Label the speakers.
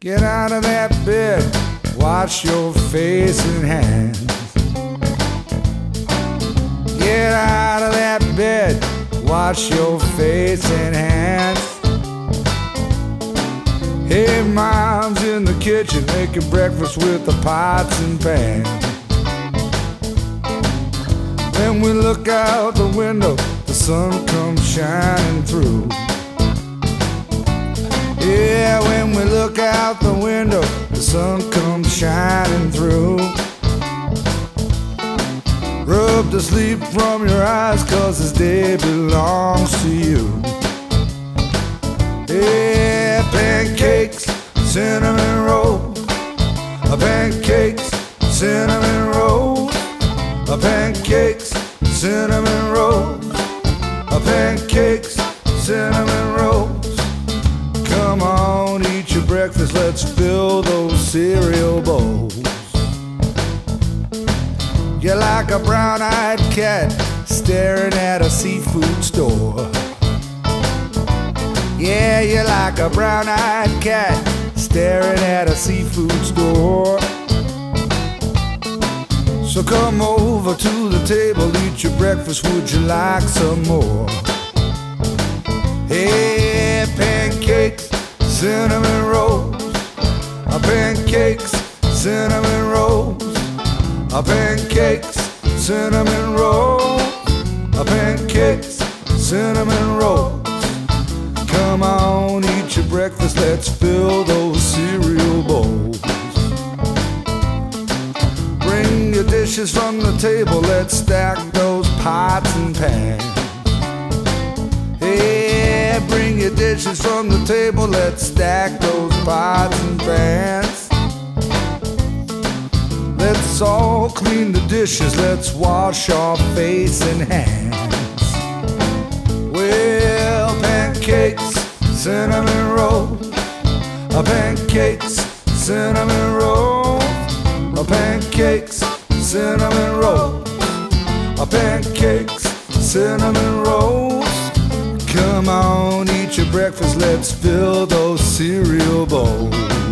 Speaker 1: Get out of that bed, wash your face and hands. Get out of that bed, wash your face and hands. Hey, mom's in the kitchen making breakfast with the pots and pans. When we look out the window, the sun comes shining through. Yeah, when we look out the window, the sun comes shining through. Rub the sleep from your eyes, 'cause this day belongs to you. Yeah, pancakes, cinnamon rolls. Pancakes, cinnamon rolls. Pancakes, cinnamon rolls. Pancakes, cinnamon rolls. Come on, eat your breakfast, let's fill those cereal bowls. You're like a brown-eyed cat staring at a seafood store. Yeah, you're like a brown-eyed cat staring at a seafood store. So come over to the table, eat your breakfast, would you like some more? Hey, pancakes, cinnamon rolls. Pancakes, cinnamon rolls. Pancakes, cinnamon rolls. Pancakes, cinnamon rolls. Come on, eat your breakfast, let's fill those cereal bowls. Bring your dishes from the table, let's stack those pots and pans. Hey, bring your dishes from the table, let's stack those pots and pans. Let's all clean the dishes, let's wash our face and hands. Well, pancakes, cinnamon rolls. Pancakes, cinnamon rolls. Pancakes, cinnamon rolls. Pancakes, cinnamon rolls. Come on, eat your breakfast, let's fill those cereal bowls.